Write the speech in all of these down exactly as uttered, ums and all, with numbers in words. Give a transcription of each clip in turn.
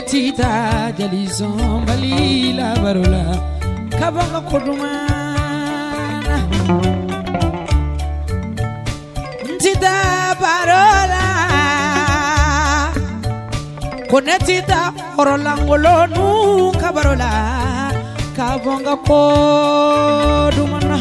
Konetita jalison balila barola kabanga kodumana Ntita barola Konetita orolangolonu kabarola kabanga kodumana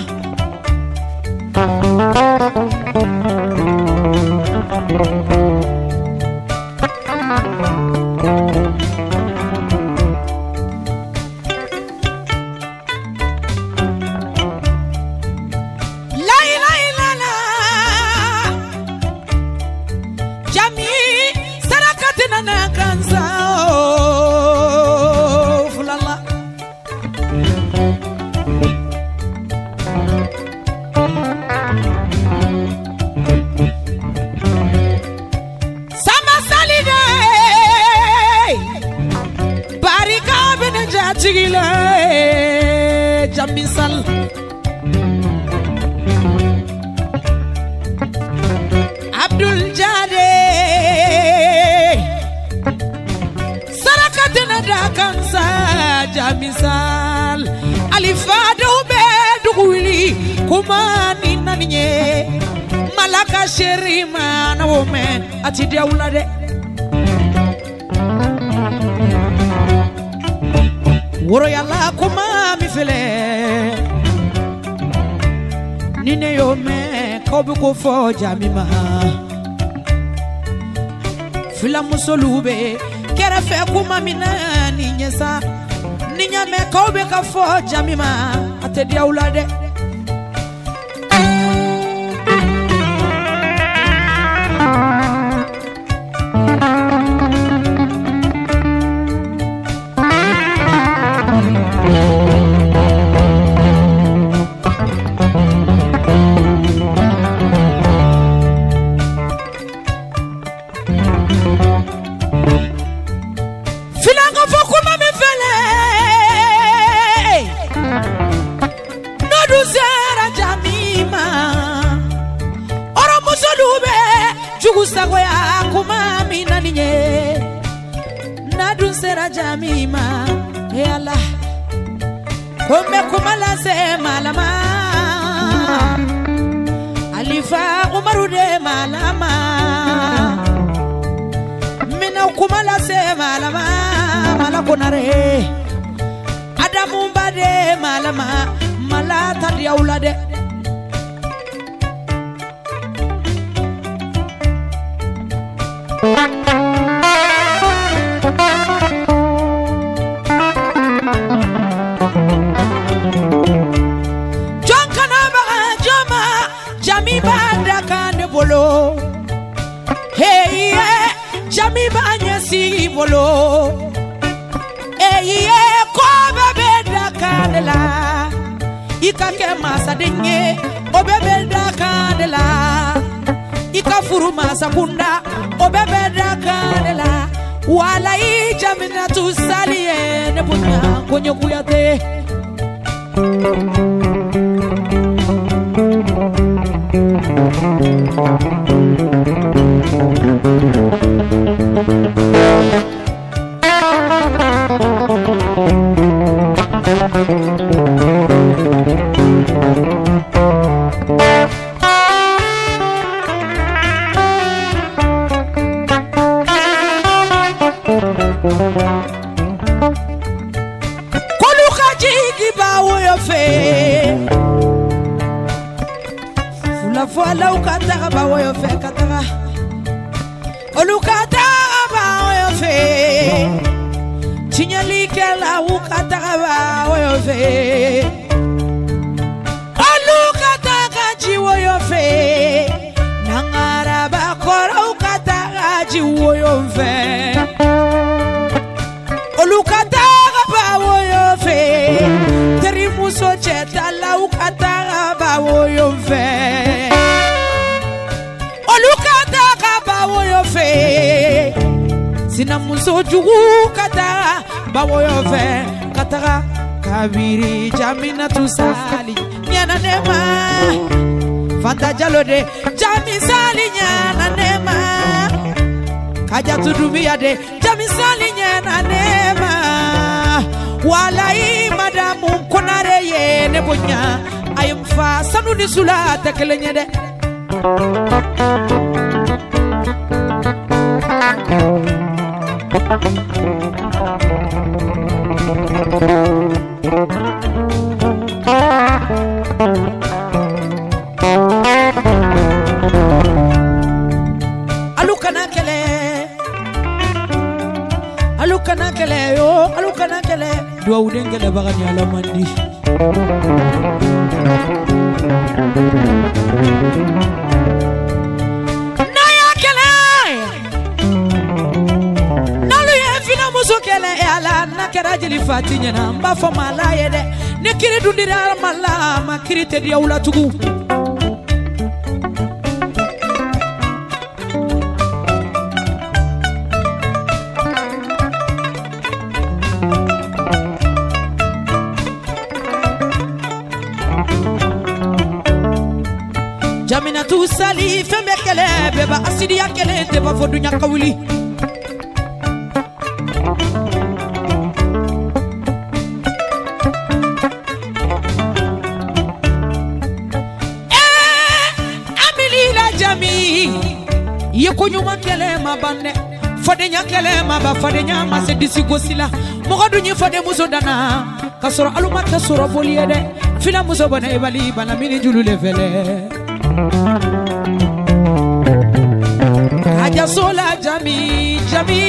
Jamisal Abdul Jade Sarakatena da kansa Jamisal Alifado be duguli kumani naninye Malaka sherima na wome ati diaulade Woro yalla kuma mi fele Nine yo me kobi ko fo jamima Fila musolube kera fe kuma mina ninyesa Ninya me kobi ka fo jamima ate diaulade Jamima yalla kome kumala se malama Alifa Umaru de malama Mina kumala se malama malakonare Adamu bade malama malata diaulade Hey yeah, Jami banya si bolo. Hey yeah, kobe beda kanela. Ika ke masa denye, obe beda kanela. Ika furu masa kunda, obe beda kanela. Wala i Jami na tu salie ne bunya konyo kuyate. Koluka jigi bawo yo fe Fula fula ukata bawo yo fe katara Olukata bawo yo fe Chinyalike la ukata bawo yo fe Olukata kajiwo yo fe Nangara bakora ukata kajiwo yo fe Olukata bawo yo fe Terimuso cheta la ukata bawo yo fe Olukata bawo yo fe Sina muso jugu kata bawo yo fe Katara kabiri Jamina tusali Nyana nema Fanta jalode Jami sali nyana nema kaja tudumia de jami sali nyena nema walai madamu konare ye ne bonya ayum fa sanu ni sula tekelenye de alukana kele alukana kele yo alukana kele do udengele bagani ala mandi naya kele nalu ye fina muso kele ala nakera jeli fatinya na mba fo mala yede ne kiri dundira mala makiri te dia ula tugu jamina tu sali fembe kele beba asidi ya kele te ba fodunya kawuli eh amili la jami yekunyuma kele mabande fodenya kele maba fodenya mase disigosila mogodunyi fode musodana kasoro aluma kasoro foliede fila musobana ebali bana mini julu levele aja sola jami jami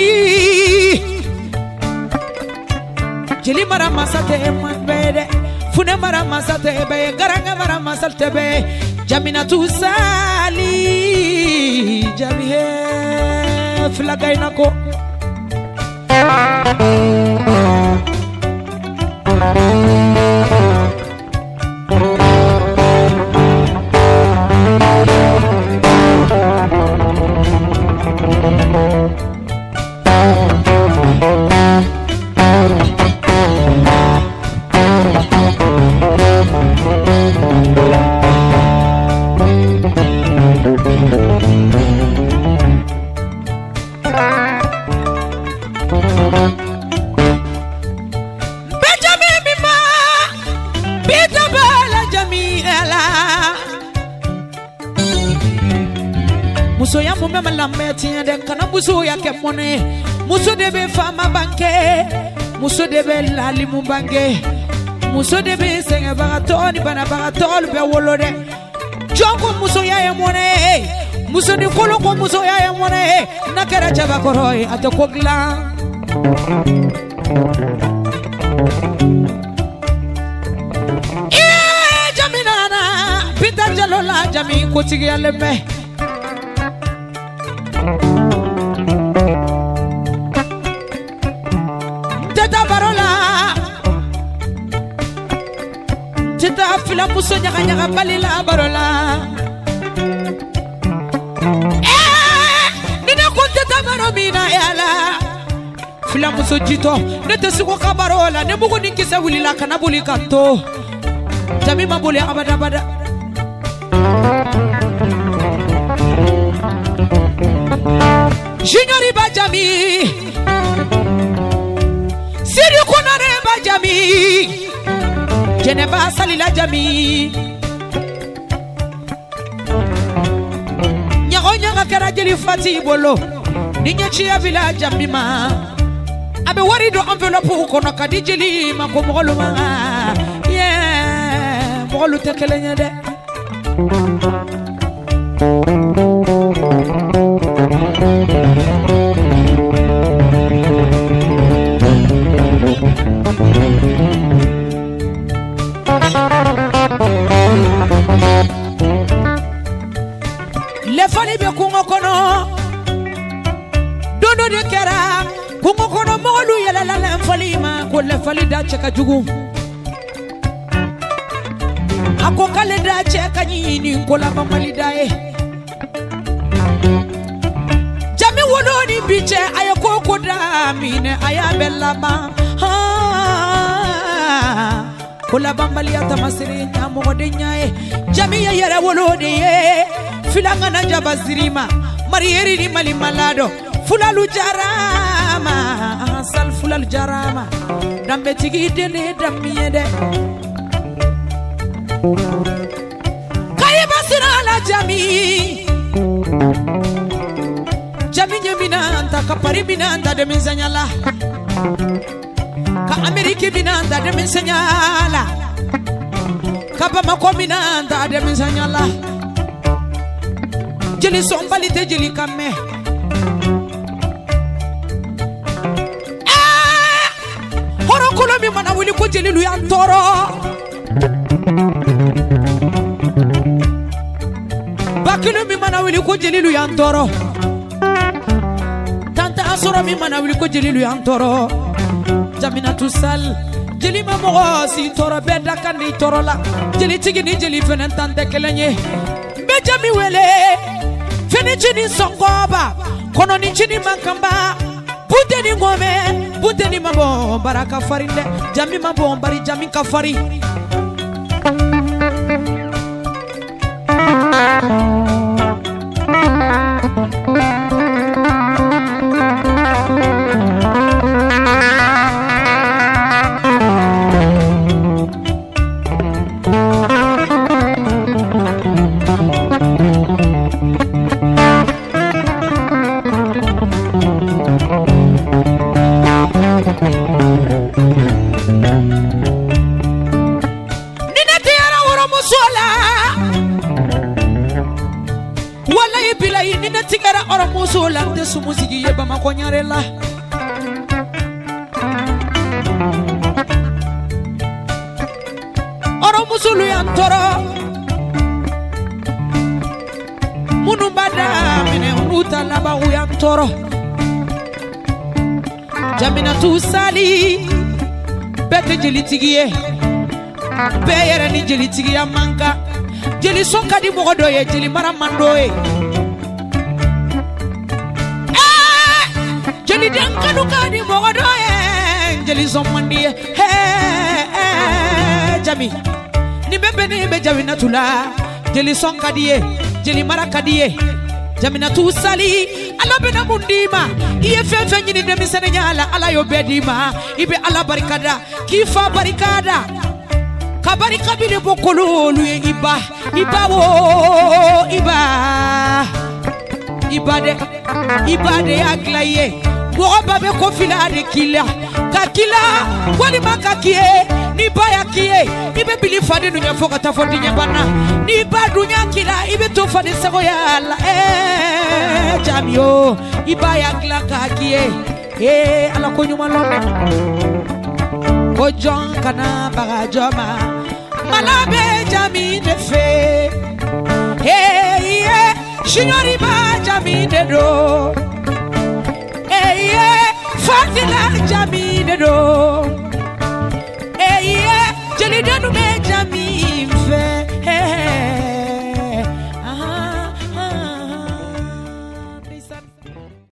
jeli mara masate manbede fune mara masate be garanga mara masate be jamina tu sali jami he flagaina ko muso ya mume malame tinya den kana muso ya kemone muso debe fama banke muso debe lali mumbange muso debe senga bagatoni bana bagatol be wolode jongo muso ya yemone muso ni kolo ko muso ya yemone nakara jaba koroi atokogla eh jaminana pinta jalola jami kotigi yaleme teta barola teta fila muso nyaga nyaga balila barola eh nina ko teta baromina yala fila muso jito nete siko kabarola ne bugo ninkisa wulila kana buli kanto jami mabuli abada bada Juniori Bajami Siri Konare Bajami Geneva Salila Jami Nyago nyaga kera jeli fati bolo Ninye chia vila jamima Abe warido envelope ukono kadijeli Mako mwolo maa Yeah Mwolo tekele nyede Le fali be kungo kono dondo de kera kungo kono molu yala la la fali ma ko le fali da cheka jugu ako kale da cheka nyini ko la mamali dae jami wono ni biche ayako ko da mine ayabella ba Kola bambali ata masiri nyamo de nyae jami ya yara wolode ye filanga na jabazirima marieri ni mali malado fulalu jarama sal fulalu jarama dambe tigi dene damiyede kayiba sirala jami jami nyeminanta ka pari minanta de minzanyala ka ameriki minanta de minzanyala ka bamako minanta de minzanyala jeli sombali te jeli kame horokulo mi mana wuli ko jeli lu yantoro bakilo mi mana wuli ko jeli lu yantoro tanta asoro mi mana wuli ko jeli lu yantoro jamina tusal jeli ma mogo si toro beda kandi toro la jeli tigi ni jeli fenen tante kelenye be jami wele fini chini songoba kono ni chini mankamba bute ni ngome bute ni mambo baraka farinde jami mambo bari jami kafari solante su musiki yeba makonyarela oro musulu yantoro munumbada mene unuta laba uyantoro jamina tusali bete jelitigiye beyere ni jelitigiya manka jeli sonka di mogodoye jeli maramandoye jeli dankanu kadi mogodoye jeli zommandi he jami ni bebe ni be jamina tula jeli sonka diye jeli maraka diye jamina tusali ala bena mundima iye fenfe nyini demi senenyala ala yo bedima ibe ala barikada kifa barikada kabarika bile bokololu ye iba iba wo iba ibade ibade aglaye Boba be kofila de kila kakila wali makakie ni baya kie ibe bili fade nunya foka tafodi nyabana ni badunya kila ibe to fade sego ya la eh jamio ibaya kila kakie eh ala ko nyuma lombe ko jon kana baga joma malabe jami de fe eh yeah shinyori ba jami de do Fatila Jamine do